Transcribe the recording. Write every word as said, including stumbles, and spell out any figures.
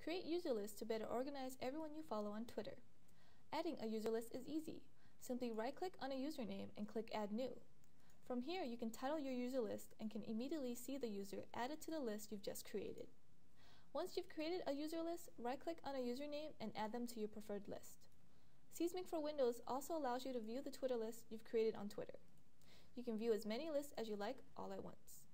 Create user lists to better organize everyone you follow on Twitter. Adding a user list is easy. Simply right-click on a username and click Add New. From here, you can title your user list and can immediately see the user added to the list you've just created. Once you've created a user list, right-click on a username and add them to your preferred list. Seesmic for Windows also allows you to view the Twitter list you've created on Twitter. You can view as many lists as you like all at once.